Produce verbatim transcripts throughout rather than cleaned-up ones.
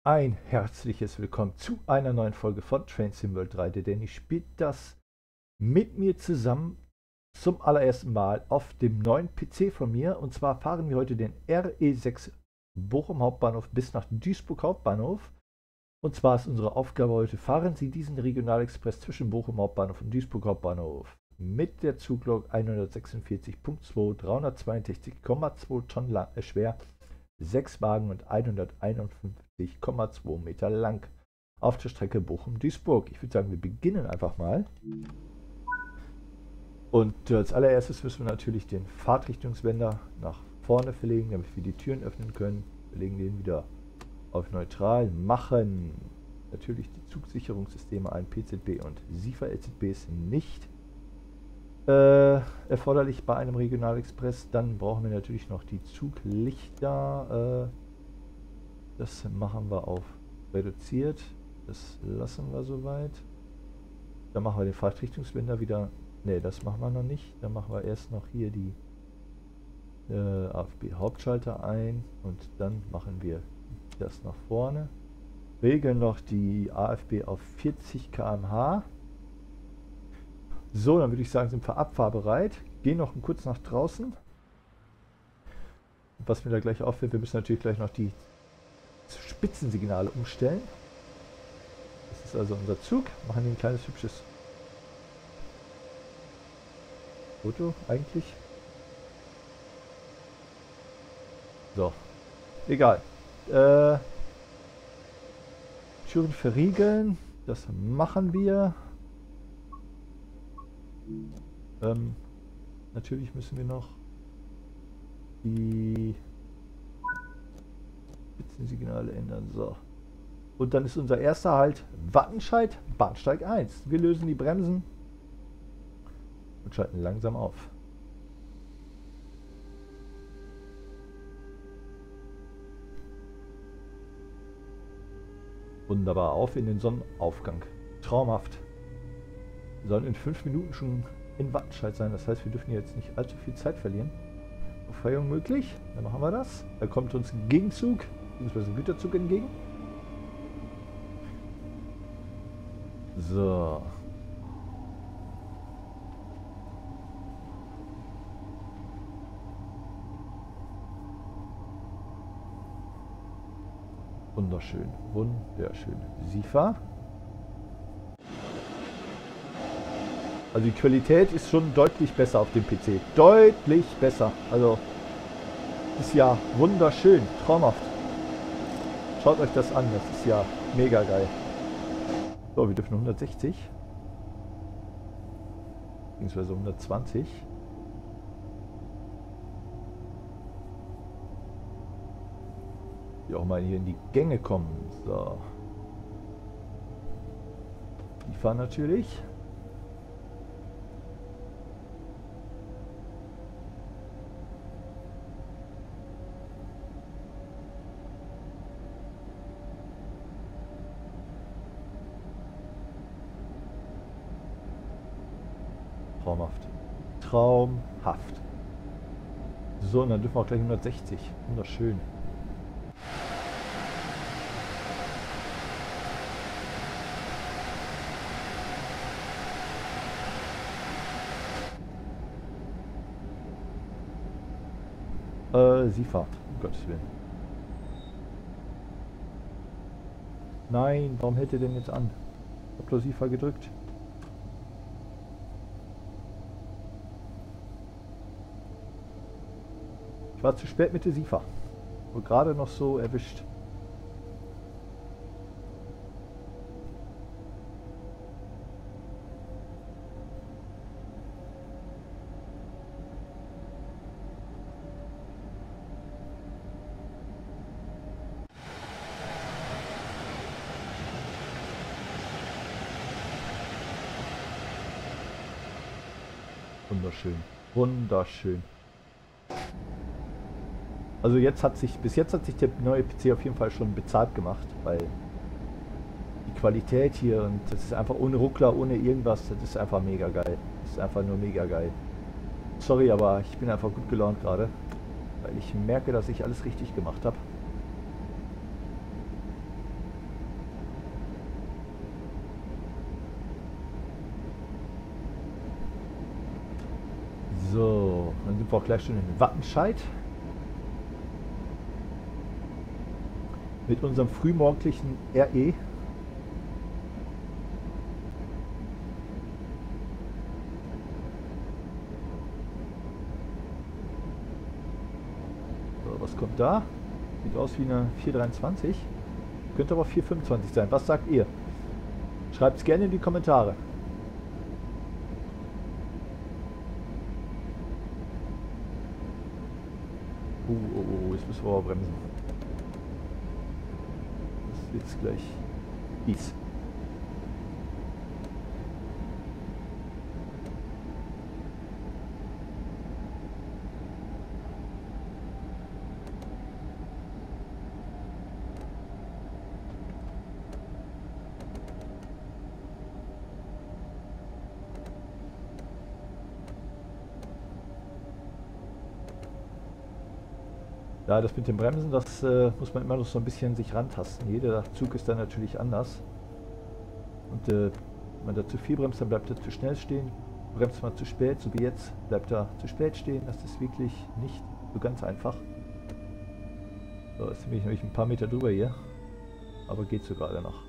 Ein herzliches Willkommen zu einer neuen Folge von Train Sim World drei. Der Danny spielt das mit mir zusammen zum allerersten Mal auf dem neuen P C von mir. Und zwar fahren wir heute den R E sechs Bochum Hauptbahnhof bis nach Duisburg Hauptbahnhof. Und zwar ist unsere Aufgabe heute, fahren Sie diesen Regionalexpress zwischen Bochum Hauptbahnhof und Duisburg Hauptbahnhof mit der Zuglok hundertsechsundvierzig Punkt zwei, dreihundertzweiundsechzig Komma zwei Tonnen lang, äh, schwer, sechs Wagen und hunderteinundfünfzig Komma zwei Meter lang auf der Strecke Bochum-Duisburg. Ich würde sagen, wir beginnen einfach mal. Und als allererstes müssen wir natürlich den Fahrtrichtungswender nach vorne verlegen, damit wir die Türen öffnen können. Wir legen den wieder auf neutral, machen natürlich die Zugsicherungssysteme ein. P Z B und SIFA-L Z B ist nicht Äh, erforderlich bei einem Regionalexpress. Dann brauchen wir natürlich noch die Zuglichter. Äh, das machen wir auf reduziert. Das lassen wir soweit. Dann machen wir den Fahrtrichtungswender wieder. Ne, das machen wir noch nicht. Dann machen wir erst noch hier die äh, A F B Hauptschalter ein und dann machen wir das nach vorne. Regeln noch die A F B auf vierzig Kilometer pro Stunde. So, dann würde ich sagen, sind wir abfahrbereit. Gehen noch kurz nach draußen. Was mir da gleich auffällt, wir müssen natürlich gleich noch die Spitzensignale umstellen. Das ist also unser Zug. Machen ein kleines hübsches Foto eigentlich. So, egal. Äh, Türen verriegeln, das machen wir. Ähm, natürlich müssen wir noch die Spitzensignale ändern. So. Und dann ist unser erster Halt Wattenscheid, Bahnsteig eins. Wir lösen die Bremsen und schalten langsam auf. Wunderbar, auf in den Sonnenaufgang. Traumhaft. Wir sollen in fünf Minuten schon in Wattenscheid sein. Das heißt, wir dürfen jetzt nicht allzu viel Zeit verlieren. Befreiung möglich. Dann machen wir das. Da kommt uns ein Gegenzug, beziehungsweise ein Güterzug entgegen. So. Wunderschön. Wunderschön. SIFA. Also die Qualität ist schon deutlich besser auf dem P C. Deutlich besser. Also ist ja wunderschön. Traumhaft. Schaut euch das an. Das ist ja mega geil. So, wir dürfen hundertsechzig. Beziehungsweise hundertzwanzig. Die auch mal hier in die Gänge kommen. So. Die fahren natürlich. Traumhaft. Traumhaft. So, und dann dürfen wir auch gleich hundertsechzig. Wunderschön. Äh, SIFA. Um Gottes Willen. Nein, warum hält ihr denn jetzt an? Ich hab bloß SIFA gedrückt. War zu spät mit der SIFA. Und gerade noch so erwischt. Wunderschön. Wunderschön. Also jetzt hat sich, bis jetzt hat sich der neue P C auf jeden Fall schon bezahlt gemacht, weil die Qualität hier und das ist einfach ohne Ruckler, ohne irgendwas, das ist einfach mega geil. Das ist einfach nur mega geil. Sorry, aber ich bin einfach gut gelaunt gerade, weil ich merke, dass ich alles richtig gemacht habe. wir auch gleich schon in Wattenscheid. Mit unserem frühmorgendlichen R E. So, was kommt da? Sieht aus wie eine vier dreiundzwanzig. Könnte aber vier fünfundzwanzig sein. Was sagt ihr? Schreibt es gerne in die Kommentare. Oh, oh, oh, jetzt müssen wir aber bremsen. Das ist jetzt gleich fies. Ja, das mit dem Bremsen, das äh, muss man immer noch so ein bisschen sich rantasten. Jeder Zug ist dann natürlich anders. Und äh, wenn man da zu viel bremst, dann bleibt er zu schnell stehen. Bremst man zu spät, so wie jetzt, bleibt er zu spät stehen. Das ist wirklich nicht so ganz einfach. So, jetzt bin ich nämlich ein paar Meter drüber hier. Aber geht so gerade noch.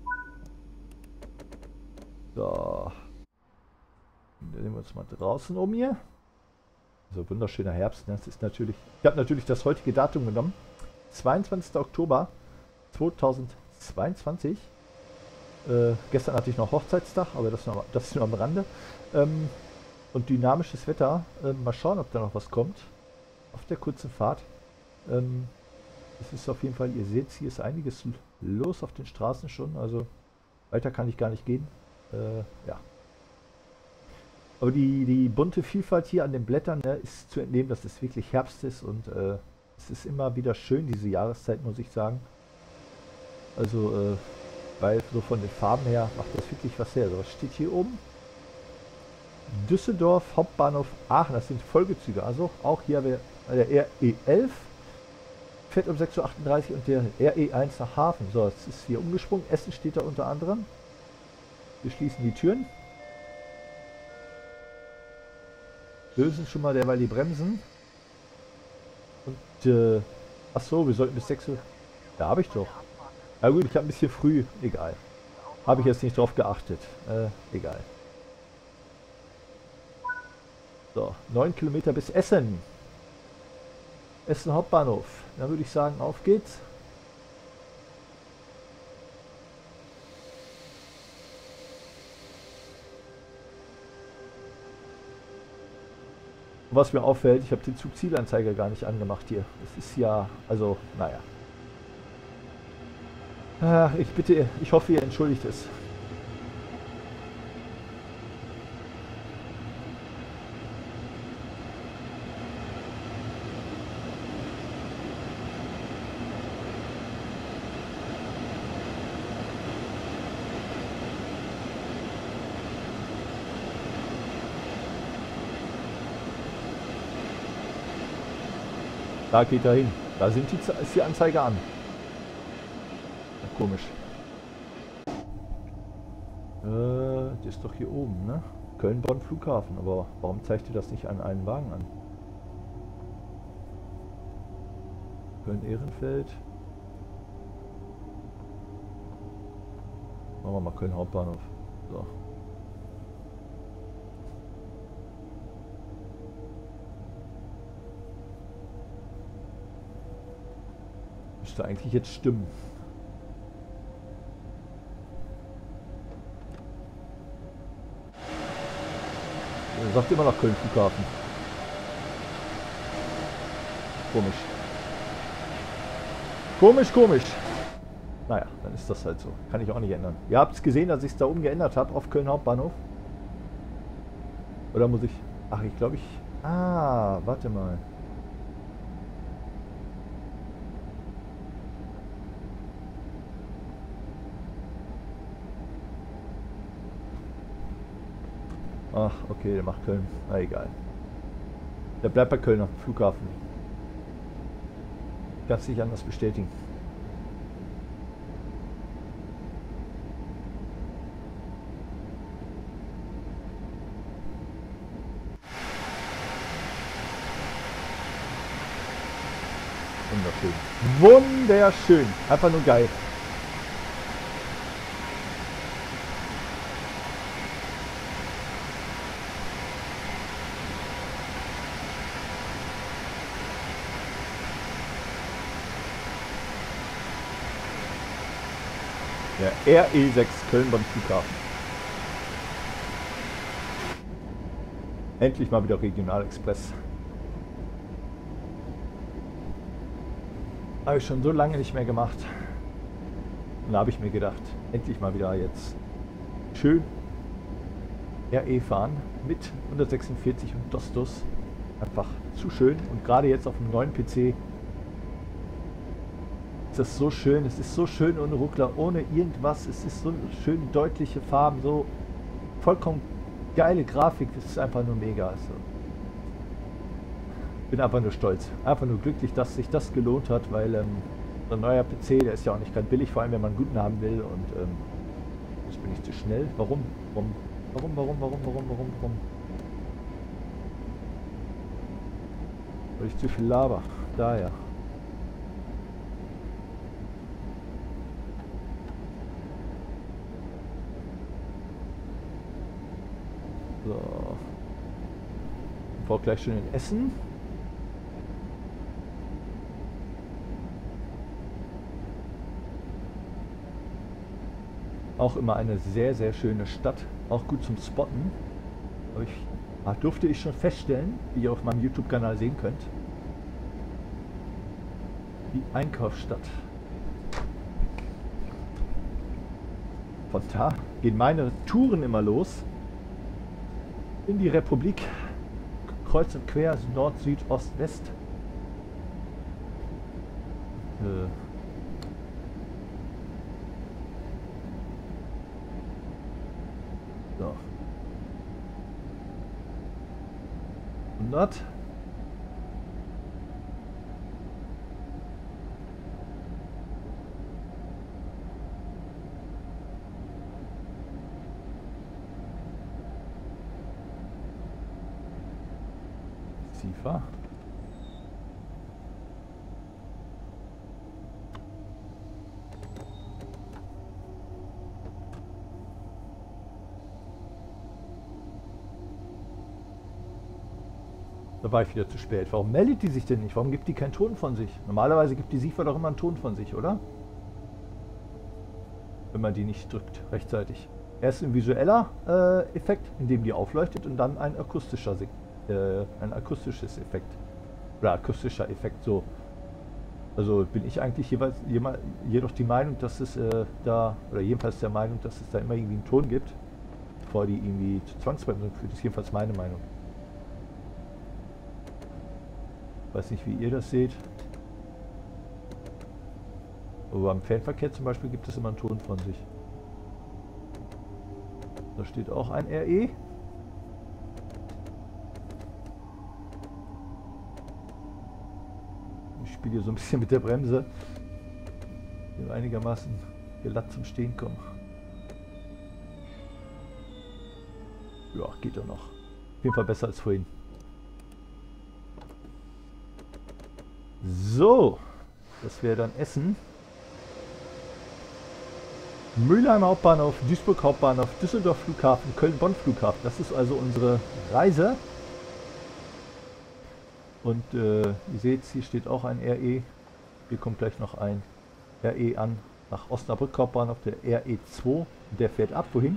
So. Dann nehmen wir uns mal draußen um hier. So wunderschöner Herbst, ne? Das ist natürlich. Ich habe natürlich das heutige Datum genommen. zweiundzwanzigster Oktober zweitausendzweiundzwanzig. Äh, gestern hatte ich noch Hochzeitstag, aber das, noch, das ist nur am Rande. Ähm, und dynamisches Wetter. Äh, mal schauen, ob da noch was kommt. Auf der kurzen Fahrt. Ähm, es ist auf jeden Fall, ihr seht, hier ist einiges los auf den Straßen schon. Also weiter kann ich gar nicht gehen. Äh, ja. Aber die, die bunte Vielfalt hier an den Blättern, ne, ist zu entnehmen, dass es wirklich Herbst ist und äh, es ist immer wieder schön, diese Jahreszeit, muss ich sagen. Also, äh, weil so von den Farben her macht das wirklich was her. So, was steht hier oben? Düsseldorf, Hauptbahnhof Aachen, das sind Folgezüge. Also auch hier wäre der R E elf, fährt um sechs Uhr achtunddreißig und der R E eins nach Hafen. So, jetzt ist hier umgesprungen. Essen steht da unter anderem. Wir schließen die Türen. Lösen schon mal derweil die Bremsen. Und, äh, ach so, wir sollten bis sechs Uhr. Ja, habe ich doch. Na gut, ich habe ein bisschen früh. Egal. Habe ich jetzt nicht drauf geachtet. Äh, egal. So, neun Kilometer bis Essen. Essen Hauptbahnhof. Dann würde ich sagen, auf geht's. Was mir auffällt, ich habe den Zugzielanzeiger gar nicht angemacht hier. Es ist ja, also, naja. Ach, ich bitte, ich hoffe, ihr entschuldigt es. Da geht er hin. Da sind die, ist die Anzeige an. Ja, komisch. Äh, das ist doch hier oben, ne? Köln-Bonn Flughafen. Aber warum zeigt ihr das nicht an einen Wagen an? Köln-Ehrenfeld. Machen wir mal Köln Hauptbahnhof. So. Müsste eigentlich jetzt stimmen. Er sagt immer noch Köln Flughafen. Komisch. Komisch, komisch. Naja, dann ist das halt so. Kann ich auch nicht ändern. Ihr habt es gesehen, dass ich es da oben geändert habe auf Köln Hauptbahnhof. Oder muss ich... Ach, ich glaube ich... Ah, warte mal. Ach, okay, der macht Köln. Na egal. Der bleibt bei Köln am Flughafen. Kannst nicht anders bestätigen. wunderschön. Wunderschön. Einfach nur geil. Der R E sechs Köln-Bonn Flughafen. Endlich mal wieder Regionalexpress. Habe ich schon so lange nicht mehr gemacht. Und da habe ich mir gedacht, endlich mal wieder jetzt schön R E fahren mit hundertsechsundvierzig und Dostos. Einfach zu schön. Und gerade jetzt auf dem neuen P C ist das so schön. Es ist so schön ohne Ruckler, ohne irgendwas. Es ist so schön deutliche Farben, so vollkommen geile Grafik. Das ist einfach nur mega. Also bin einfach nur stolz. Einfach nur glücklich, dass sich das gelohnt hat, weil ähm, so ein neuer P C, der ist ja auch nicht ganz billig, vor allem wenn man einen guten haben will. Und ähm, jetzt bin ich zu schnell. Warum? Warum? Warum? Warum? Warum? Warum? Warum? Warum? Weil ich zu viel laber. Daher. So. Ich brauche gleich schon ein Essen. Auch immer eine sehr, sehr schöne Stadt. Auch gut zum Spotten. Aber ich, ah, durfte ich schon feststellen, wie ihr auf meinem YouTube-Kanal sehen könnt. Die Einkaufsstadt. Von da gehen meine Touren immer los. In die Republik. Kreuz und quer, also Nord, Süd, Ost, West. Äh. So. hundert. Sifa. Da war ich wieder zu spät. Warum meldet die sich denn nicht? Warum gibt die keinen Ton von sich? Normalerweise gibt die Sifa doch immer einen Ton von sich, oder? Wenn man die nicht drückt rechtzeitig. Erst ein visueller äh, Effekt, in dem die aufleuchtet, und dann ein akustischer, äh, ein akustisches Effekt. Oder akustischer Effekt, so. Also bin ich eigentlich jeweils, jedoch die Meinung, dass es äh, da, oder jedenfalls der Meinung, dass es da immer irgendwie einen Ton gibt, bevor die irgendwie zur Zwangsbremsung führt. Das ist jedenfalls meine Meinung. Weiß nicht, wie ihr das seht. Aber beim Fernverkehr zum Beispiel gibt es immer einen Ton von sich. Da steht auch ein R E. Ich spiele hier so ein bisschen mit der Bremse. Ich will einigermaßen glatt zum Stehen kommen. Ja, geht doch noch. Auf jeden Fall besser als vorhin. So, das wäre dann Essen. Mülheim Hauptbahnhof, Duisburg Hauptbahnhof, Düsseldorf Flughafen, Köln-Bonn Flughafen. Das ist also unsere Reise. Und äh, ihr seht, hier steht auch ein R E. Hier kommt gleich noch ein R E an nach Osnabrück Hauptbahnhof, der R E zwei. Der fährt ab. Wohin?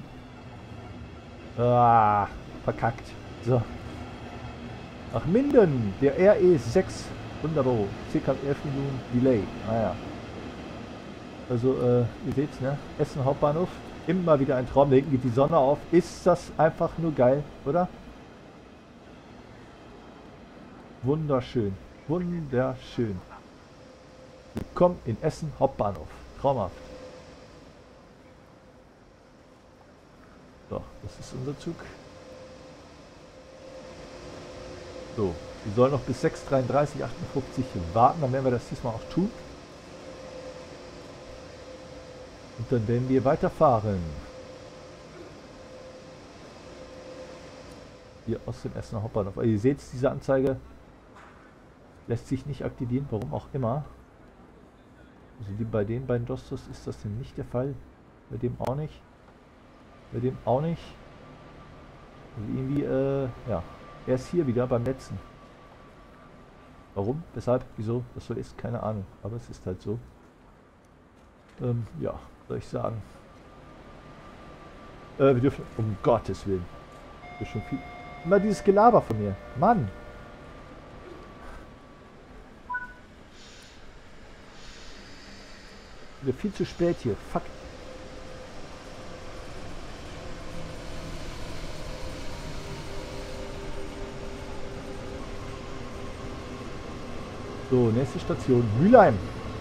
Ah, verkackt. So. Nach Minden, der R E sechs. Wunderbar. Circa elf Minuten Delay. Naja. Also, äh, ihr seht's, ne? Essen Hauptbahnhof. Immer wieder ein Traum. Da hinten geht die Sonne auf. Ist das einfach nur geil, oder? Wunderschön. Wunderschön. Willkommen in Essen Hauptbahnhof. Traumhaft. So, das ist unser Zug. So, wir sollen noch bis sechs Uhr dreiunddreißig, achtundfünfzig warten. Dann werden wir das diesmal auch tun. Und dann werden wir weiterfahren. Hier aus dem Essener Hauptbahnhof. Also ihr seht, diese Anzeige lässt sich nicht aktivieren, warum auch immer. Also die, bei den beiden Dostos ist das denn nicht der Fall. Bei dem auch nicht. Bei dem auch nicht. Also irgendwie, äh, ja. Er ist hier wieder beim letzten. Warum? Weshalb? Wieso? Das so ist? Keine Ahnung. Aber es ist halt so. Ähm, ja, soll ich sagen. Äh, wir dürfen, um Gottes Willen. Das ist schon viel. Immer dieses Gelaber von mir. Mann! Wir viel zu spät hier. Fuck. So, nächste Station. Mülheim.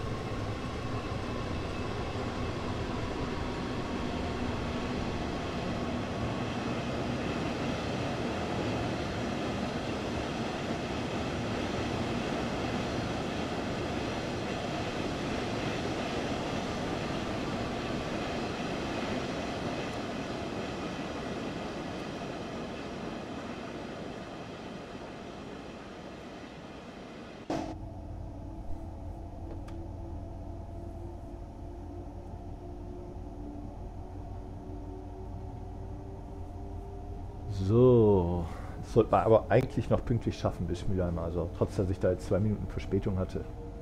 So, das sollte man aber eigentlich noch pünktlich schaffen bis Mülheim, also trotz dass ich da jetzt zwei Minuten Verspätung hatte.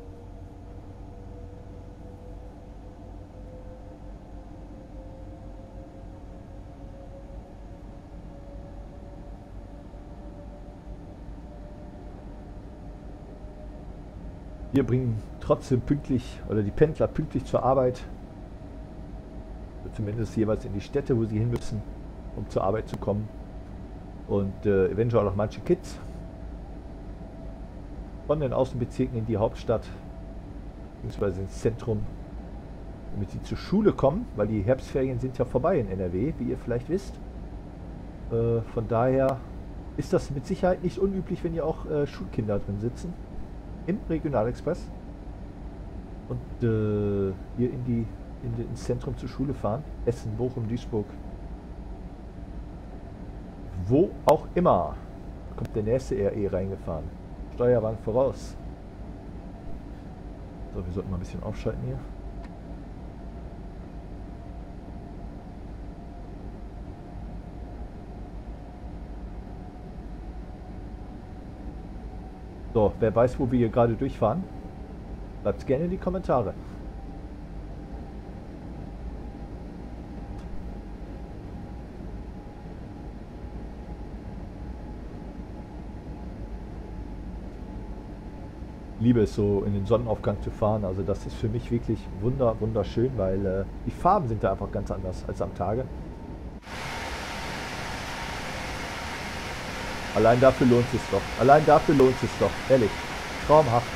Wir bringen trotzdem pünktlich, oder die Pendler pünktlich zur Arbeit, zumindest jeweils in die Städte, wo sie hin müssen, um zur Arbeit zu kommen. Und äh, eventuell auch manche Kids von den Außenbezirken in die Hauptstadt bzw. ins Zentrum, damit sie zur Schule kommen, weil die Herbstferien sind ja vorbei in N R W, wie ihr vielleicht wisst. Äh, von daher ist das mit Sicherheit nicht unüblich, wenn hier auch äh, Schulkinder drin sitzen im Regionalexpress und äh, hier in die, in die, ins Zentrum zur Schule fahren. Essen, Bochum, Duisburg. Wo auch immer. Da kommt der nächste R E reingefahren. Steuerwagen voraus. So, wir sollten mal ein bisschen aufschalten hier. So, wer weiß, wo wir hier gerade durchfahren, bleibt gerne in die Kommentare. Liebe es so in den Sonnenaufgang zu fahren, also das ist für mich wirklich wunder wunderschön, weil äh, die Farben sind da einfach ganz anders als am Tage. Allein dafür lohnt es doch. Allein dafür lohnt es doch. Ehrlich. Traumhaft.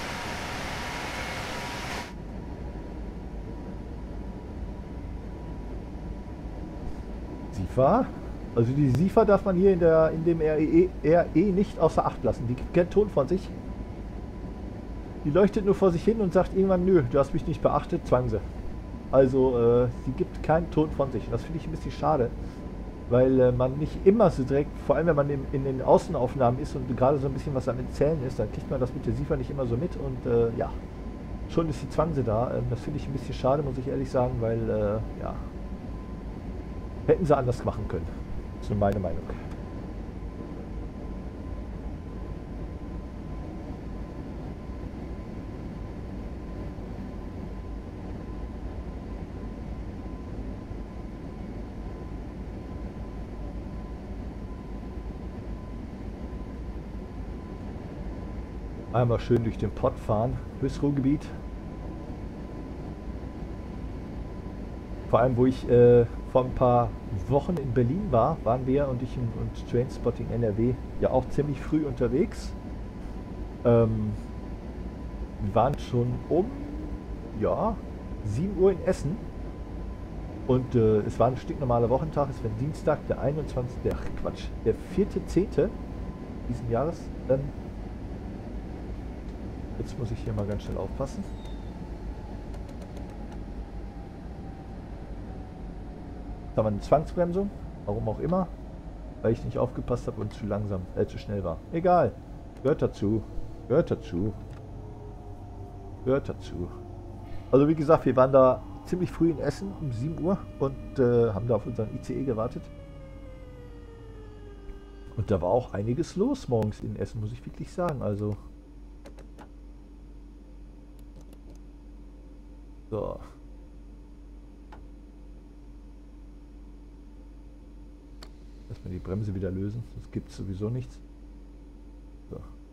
SIFA? Also die SIFA darf man hier in, der, in dem R E, R E nicht außer Acht lassen. Die gibt keinen Ton von sich. Die leuchtet nur vor sich hin und sagt irgendwann, nö, du hast mich nicht beachtet, zwang sie. Also äh, sie gibt keinen Ton von sich. Und das finde ich ein bisschen schade. Weil äh, man nicht immer so direkt, vor allem wenn man in, in den Außenaufnahmen ist und gerade so ein bisschen was am Erzählen ist, dann kriegt man das mit der SIFA nicht immer so mit und äh, ja, schon ist die Zwangse da. Ähm, das finde ich ein bisschen schade, muss ich ehrlich sagen, weil, äh, ja, hätten sie anders machen können. Das ist nur meine Meinung. Einmal schön durch den Pott fahren, durchs Ruhrgebiet. Vor allem, wo ich äh, vor ein paar Wochen in Berlin war, waren wir und ich und Trainspotting N R W ja auch ziemlich früh unterwegs. Ähm, wir waren schon um, ja, sieben Uhr in Essen. Und äh, es war ein stinknormaler Wochentag, es war Dienstag, der einundzwanzigste. Ach Quatsch, der vierte zehnte diesen Jahres. Ähm, Jetzt muss ich hier mal ganz schnell aufpassen. Da war eine Zwangsbremsung, warum auch immer, weil ich nicht aufgepasst habe und zu langsam, äh, zu schnell war. Egal, gehört dazu, gehört dazu, gehört dazu. Also wie gesagt, wir waren da ziemlich früh in Essen um sieben Uhr und äh, haben da auf unseren I C E gewartet. Und da war auch einiges los morgens in Essen, muss ich wirklich sagen. Also. So. Erstmal die Bremse wieder lösen, sonst gibt es sowieso nichts. So.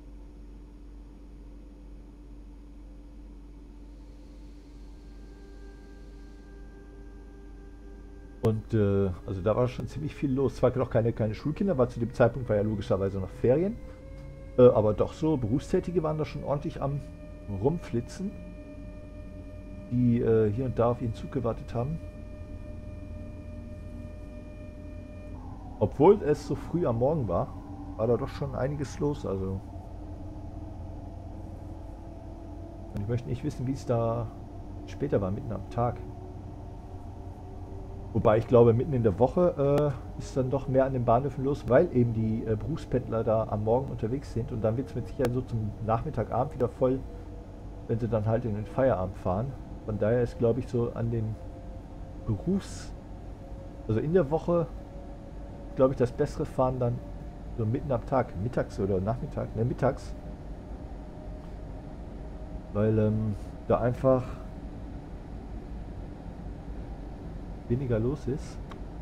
Und äh, also da war schon ziemlich viel los. Zwar noch keine, keine Schulkinder, weil zu dem Zeitpunkt war ja logischerweise noch Ferien. Äh, aber doch so Berufstätige waren da schon ordentlich am Rumflitzen, die äh, hier und da auf ihren Zug gewartet haben. Obwohl es so früh am Morgen war, war da doch schon einiges los. Also. Und ich möchte nicht wissen, wie es da später war, mitten am Tag. Wobei ich glaube, mitten in der Woche äh, ist dann doch mehr an den Bahnhöfen los, weil eben die äh, Berufspendler da am Morgen unterwegs sind. Und dann wird es mit Sicherheit so zum Nachmittagabend wieder voll, wenn sie dann halt in den Feierabend fahren. Von daher ist, glaube ich, so an den Berufs-, also in der Woche, glaube ich, das bessere Fahren dann so mitten am Tag, mittags oder Nachmittag, ne, mittags. Weil ähm, da einfach weniger los ist.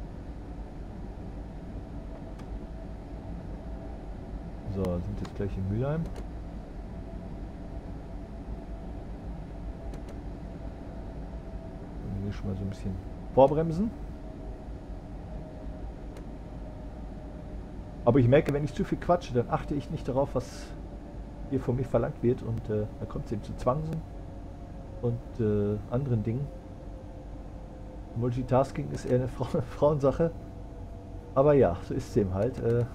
So, sind jetzt gleich in Mülheim. Und hier schon mal so ein bisschen vorbremsen. Aber ich merke, wenn ich zu viel quatsche, dann achte ich nicht darauf, was hier von mir verlangt wird. Und äh, dann kommt es eben zu Zwangsen und äh, anderen Dingen. Multitasking ist eher eine Frau Frauensache. Aber ja, so ist es eben halt. Äh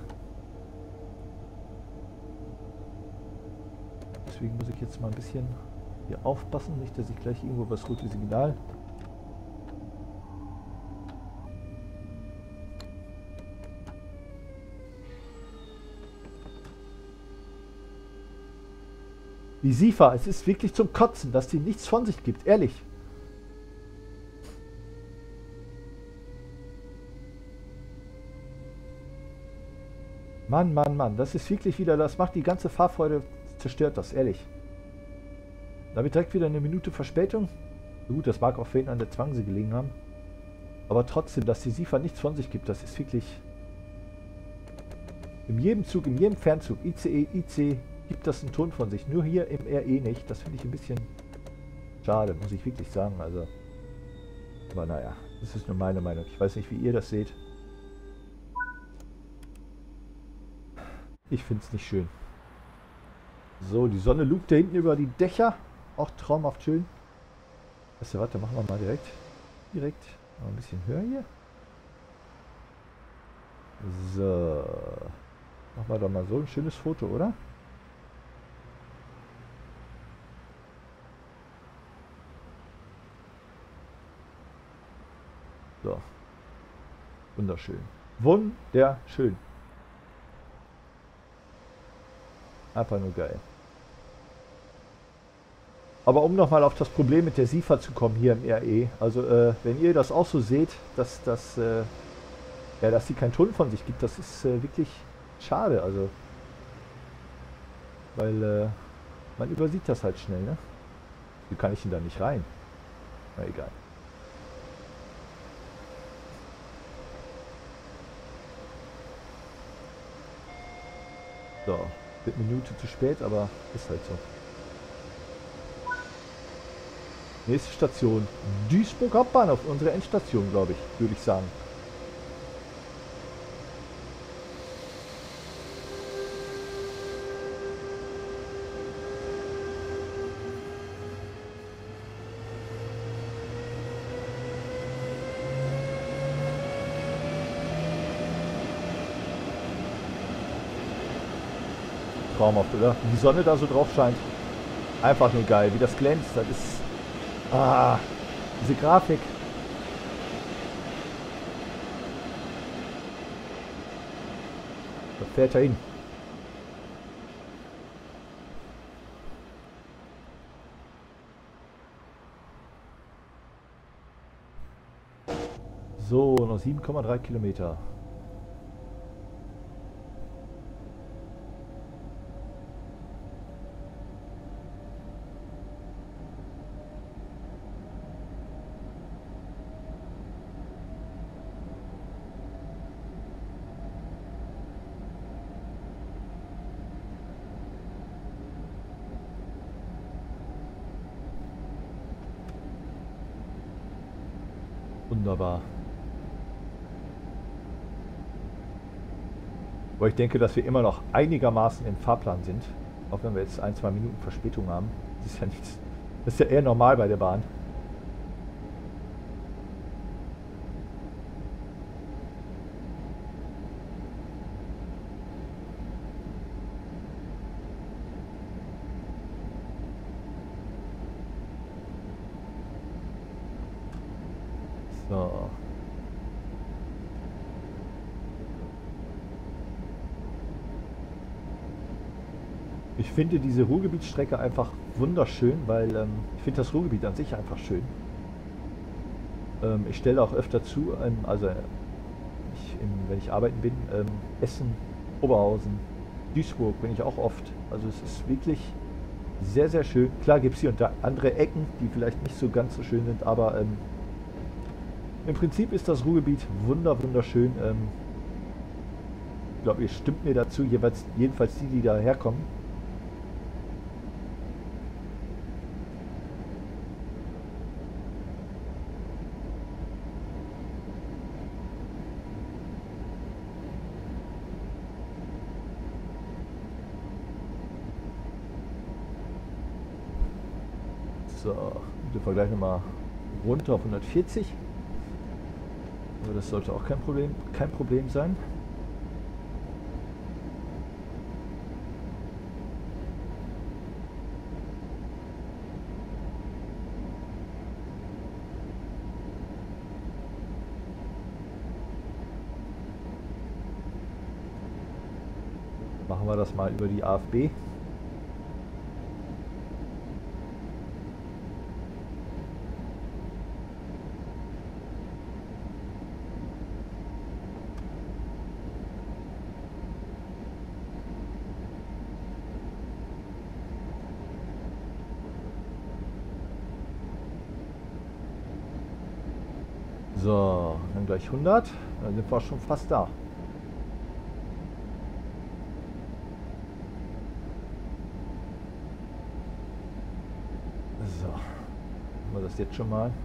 Deswegen muss ich jetzt mal ein bisschen hier aufpassen. Nicht, dass ich gleich irgendwo das rote Signal. Die SIFA, es ist wirklich zum Kotzen, dass die nichts von sich gibt. Ehrlich. Mann, Mann, Mann, das ist wirklich wieder, das macht die ganze Fahrfreude, zerstört das, ehrlich. Da wird direkt wieder eine Minute Verspätung. Gut, das mag auch für ihn an der Zwangse gelegen haben. Aber trotzdem, dass die SIFA nichts von sich gibt, das ist wirklich... In jedem Zug, in jedem Fernzug, I C E, I C, gibt das einen Ton von sich. Nur hier im R E nicht. Das finde ich ein bisschen schade, muss ich wirklich sagen. Also, aber naja, das ist nur meine Meinung. Ich weiß nicht, wie ihr das seht. Ich finde es nicht schön. So, die Sonne lugt da hinten über die Dächer. Auch traumhaft schön. Weißt du, warte, machen wir mal direkt. Direkt. Mal ein bisschen höher hier. So. Machen wir doch mal so ein schönes Foto, oder? So. Wunderschön. Wunderschön. Einfach nur geil. Aber um nochmal auf das Problem mit der SIFA zu kommen hier im R E. Also äh, wenn ihr das auch so seht, dass, dass, äh, ja, dass sie keinen Ton von sich gibt, das ist äh, wirklich schade. Also, weil äh, man übersieht das halt schnell, ne? Wie kann ich denn da nicht rein? Na egal. So, wird eine Minute zu spät, aber ist halt so. Nächste Station, Duisburg Hauptbahnhof, unsere Endstation, glaube ich, würde ich sagen. Traumhaft, oder? Wie die Sonne da so drauf scheint. Einfach nur geil, wie das glänzt. Das ist... Ah, diese Grafik. Da fährt er hin. So, noch sieben Komma drei Kilometer. Wunderbar. Aber ich denke, dass wir immer noch einigermaßen im Fahrplan sind. Auch wenn wir jetzt ein, zwei Minuten Verspätung haben. Das ist ja nichts. Das ist ja eher normal bei der Bahn. So. Ich finde diese Ruhrgebietsstrecke einfach wunderschön, weil ähm, ich finde das Ruhrgebiet an sich einfach schön. Ähm, ich stelle auch öfter zu, ähm, also ich, im, wenn ich arbeiten bin, ähm, Essen, Oberhausen, Duisburg bin ich auch oft. Also es ist wirklich sehr, sehr schön. Klar gibt es hier und da andere Ecken, die vielleicht nicht so ganz so schön sind, aber ähm, im Prinzip ist das Ruhrgebiet wunder, wunderschön. Ähm, ich glaube, ihr stimmt mir dazu, jeweils, jedenfalls die, die da herkommen. So, den Vergleich nochmal runter auf hundertvierzig. Aber das sollte auch kein Problem, kein Problem sein. Machen wir das mal über die A F B. So, dann gleich hundert. Dann sind wir schon fast da. So, machen wir das jetzt schon mal.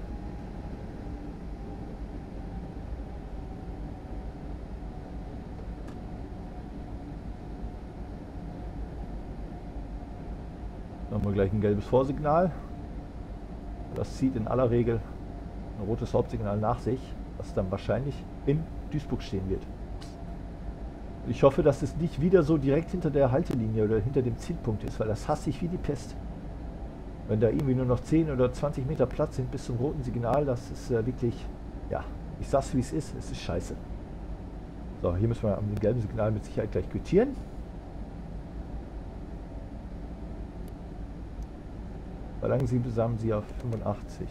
Dann haben wir gleich ein gelbes Vorsignal. Das zieht in aller Regel ein rotes Hauptsignal nach sich, das dann wahrscheinlich in Duisburg stehen wird. Ich hoffe, dass es nicht wieder so direkt hinter der Haltelinie oder hinter dem Zielpunkt ist, weil das hasse ich wie die Pest. Wenn da irgendwie nur noch zehn oder zwanzig Meter Platz sind bis zum roten Signal, das ist äh, wirklich, ja, ich sag's wie es ist, es ist scheiße. So, hier müssen wir am gelben Signal mit Sicherheit gleich quittieren. Verlangen Sie besamen Sie auf fünfundachtzig.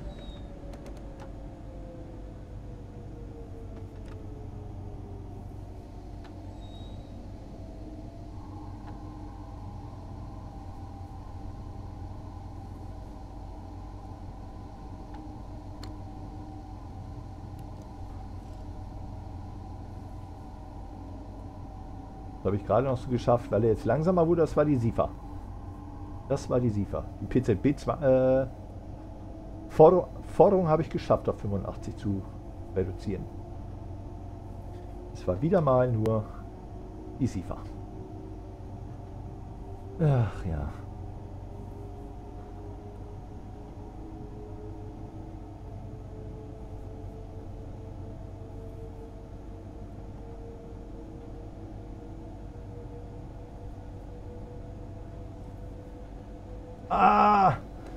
Das habe ich gerade noch so geschafft, weil er jetzt langsamer wurde. Das war die SIFA. Das war die SIFA. Die P Z B zwar, äh, Forderung, Forderung habe ich geschafft, auf fünfundachtzig zu reduzieren. Es war wieder mal nur die SIFA. Ach ja. Ah!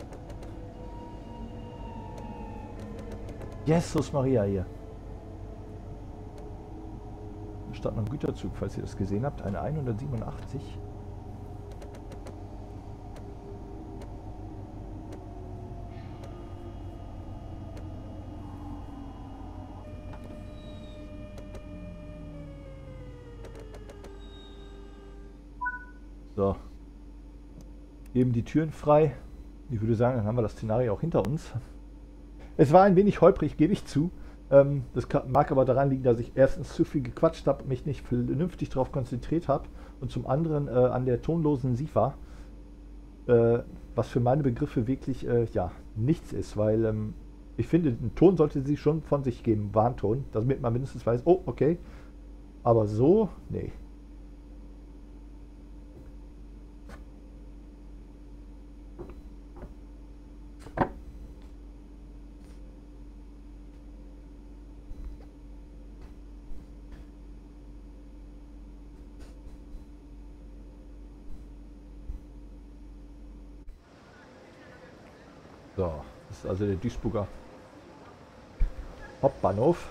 Jesus Maria hier. Statt noch ein Güterzug, falls ihr das gesehen habt. Eine hundertsiebenundachtzig. So. Eben die Türen frei. Ich würde sagen, dann haben wir das Szenario auch hinter uns. Es war ein wenig holprig, gebe ich zu. Ähm, das mag aber daran liegen, dass ich erstens zu viel gequatscht habe, mich nicht vernünftig darauf konzentriert habe und zum anderen äh, an der tonlosen SIFA, äh, was für meine Begriffe wirklich äh, ja, nichts ist, weil ähm, ich finde, ein Ton sollte sie schon von sich geben, Warnton, damit man mindestens weiß, oh, okay, aber so, nee. So, das ist also der Duisburger Hauptbahnhof.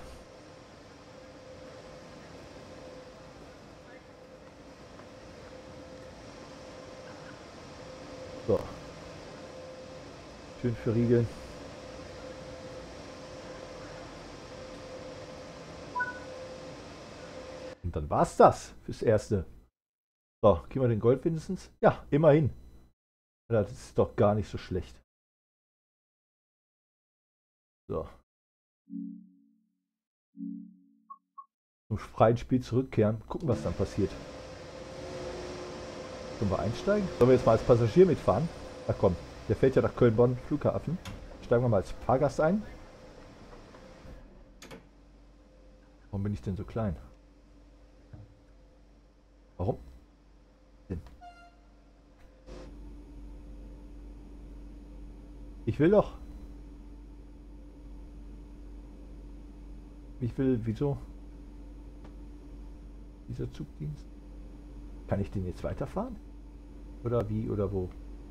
So. Schön verriegeln. Und dann war's das fürs Erste. So, kriegen wir den Gold wenigstens? Ja, immerhin. Das ist doch gar nicht so schlecht. So. Zum freien Spiel zurückkehren. Gucken, was dann passiert. Können wir einsteigen? Sollen wir jetzt mal als Passagier mitfahren? Ach komm, der fährt ja nach Köln-Bonn Flughafen. Steigen wir mal als Fahrgast ein. Warum bin ich denn so klein? Warum? Denn? Ich will doch. Ich will, wieso? Dieser Zugdienst? Kann ich den jetzt weiterfahren? Oder wie oder wo?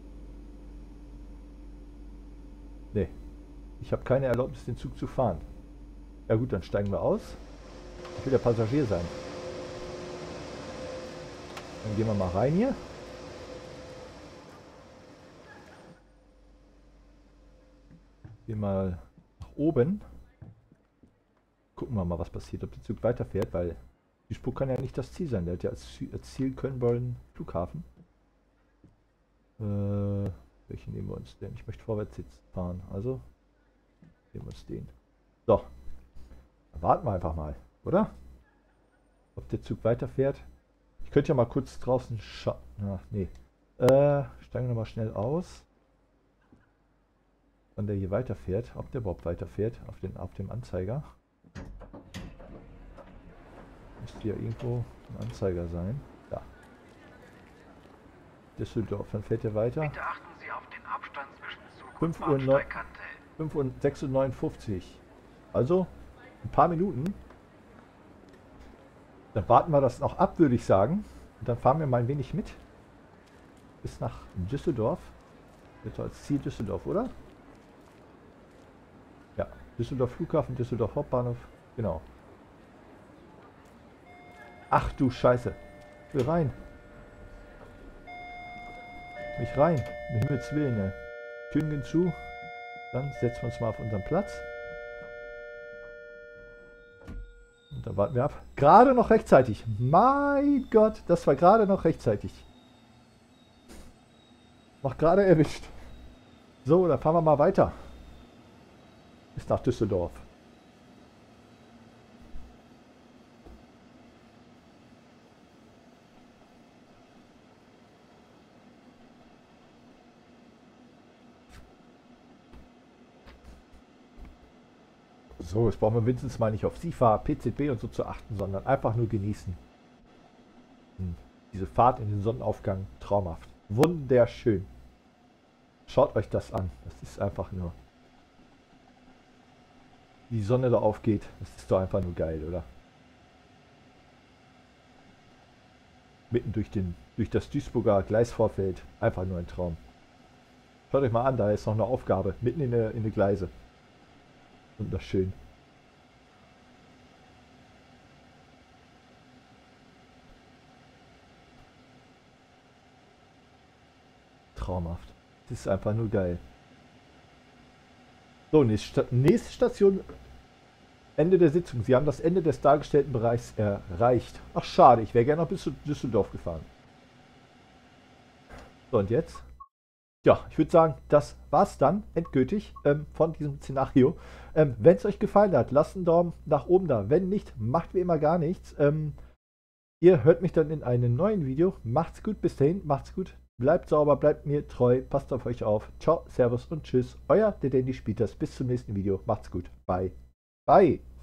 Nee. Ich habe keine Erlaubnis, den Zug zu fahren. Ja gut, dann steigen wir aus. Ich will der Passagier sein. Dann gehen wir mal rein hier. Gehen mal nach oben. Gucken wir mal, was passiert, ob der Zug weiterfährt, weil Duisburg kann ja nicht das Ziel sein. Der hat ja als Ziel Köln-Bonn Flughafen. Äh, welchen nehmen wir uns denn? Ich möchte vorwärts jetzt fahren. Also nehmen wir uns den. So. Dann warten wir einfach mal, oder? Ob der Zug weiterfährt. Ich könnte ja mal kurz draußen schauen. Ach, nee. Äh, steigen wir mal schnell aus. Wann der hier weiterfährt. Ob der überhaupt weiterfährt auf, den, auf dem Anzeiger. Müsste ja irgendwo ein Anzeiger sein. Ja. Düsseldorf, dann fährt er weiter. Bitte achten Sie auf den Abstand zwischen Zug fünf und Uhr Bahnsteigkante. fünf Uhr sechs Uhr neunundfünfzig. Also ein paar Minuten. Dann warten wir das noch ab, würde ich sagen. Und dann fahren wir mal ein wenig mit. Bis nach Düsseldorf. Jetzt als Ziel Düsseldorf, oder? Ja, Düsseldorf Flughafen, Düsseldorf Hauptbahnhof. Genau. Ach du Scheiße. Ich will rein. Mich rein. Um Himmels Willen, ne? Türen gehen zu. Dann setzen wir uns mal auf unseren Platz. Und dann warten wir ab. Gerade noch rechtzeitig. Mein Gott, das war gerade noch rechtzeitig. Noch gerade erwischt. So, dann fahren wir mal weiter. Bis nach Düsseldorf. So, jetzt brauchen wir wenigstens mal nicht auf SIFA, P Z B und so zu achten, sondern einfach nur genießen. Hm. Diese Fahrt in den Sonnenaufgang, traumhaft. Wunderschön. Schaut euch das an. Das ist einfach nur... Wie die Sonne da aufgeht, das ist doch einfach nur geil, oder? Mitten durch, den, durch das Duisburger Gleisvorfeld. Einfach nur ein Traum. Schaut euch mal an, da ist noch eine Aufgabe. Mitten in der in die Gleise. Wunderschön. Traumhaft. Das ist einfach nur geil. So, nächste, Sta nächste Station. Ende der Sitzung. Sie haben das Ende des dargestellten Bereichs erreicht. Ach schade, ich wäre gerne noch bis zu Düsseldorf gefahren. So, und jetzt? Ja, ich würde sagen, das war's dann endgültig ähm, von diesem Szenario. Ähm, Wenn es euch gefallen hat, lasst einen Daumen nach oben da. Wenn nicht, macht wie immer gar nichts. Ähm, ihr hört mich dann in einem neuen Video. Macht's gut, bis dahin, macht's gut. Bleibt sauber, bleibt mir treu, passt auf euch auf. Ciao, Servus und Tschüss. Euer der Dandy Spielers. Bis zum nächsten Video. Macht's gut. Bye. Bye.